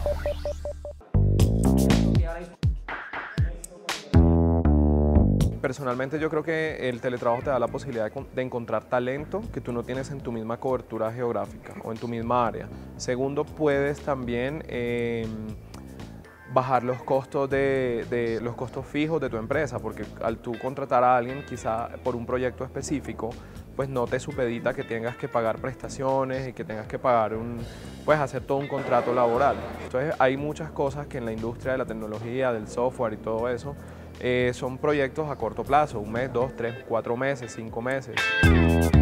Personalmente yo creo que el teletrabajo te da la posibilidad de encontrar talento que tú no tienes en tu misma cobertura geográfica o en tu misma área. Segundo, puedes también bajar los costos los costos fijos de tu empresa, porque al tú contratar a alguien quizá por un proyecto específico, pues no te supedita que tengas que pagar prestaciones y que tengas que pagar pues hacer todo un contrato laboral. Entonces hay muchas cosas que en la industria de la tecnología, del software y todo eso, son proyectos a corto plazo, 1 mes, 2, 3, 4 meses, 5 meses.